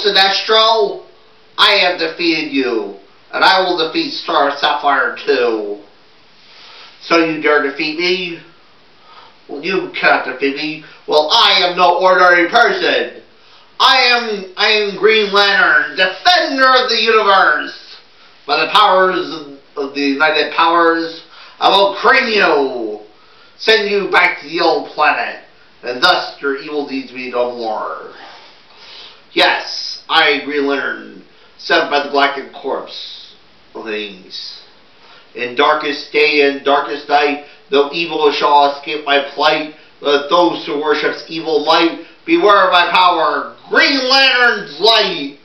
Sinestro, I have defeated you, and I will defeat Star Sapphire too. So you dare defeat me? Well, you cannot defeat me. Well, I am no ordinary person. I am Green Lantern, defender of the universe. By the powers of the United Powers, I will cream you, send you back to the old planet, and thus your evil deeds be no more. Yes, I, Green Lantern, sent by the Galactic Corps things. In darkest day and darkest night, though evil shall escape my plight, let those who worship evil might beware of my power, Green Lantern's light.